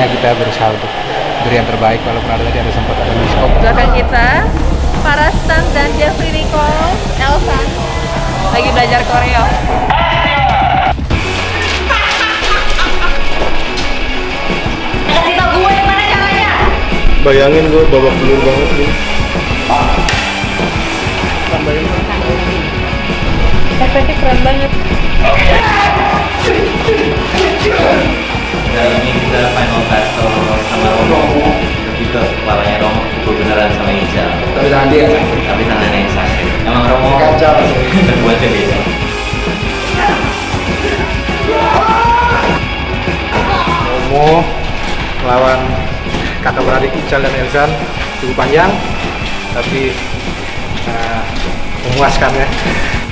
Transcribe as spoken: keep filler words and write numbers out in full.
intinya kita berusaha untuk beri yang terbaik, walaupun ada tadi ada sempat ada miss. Belakang kita para Stan dan Jeffrey Nicole, Elsan lagi belajar koreo. Kasih tau gue gimana caranya. Bayangin gue babak belur banget nih. Efeknya keren banget. Kali ini kita final battle sama Romo. Lebih ke kepalanya Romo pukul beneran sama Ica. Tapi tangan dia Tapi tangannya yang sakit. Emang Romo kacau. terbuatnya beda. Romo melawan kakak beradik Ical dan Elsan cukup panjang, tapi uh, memuaskan ya.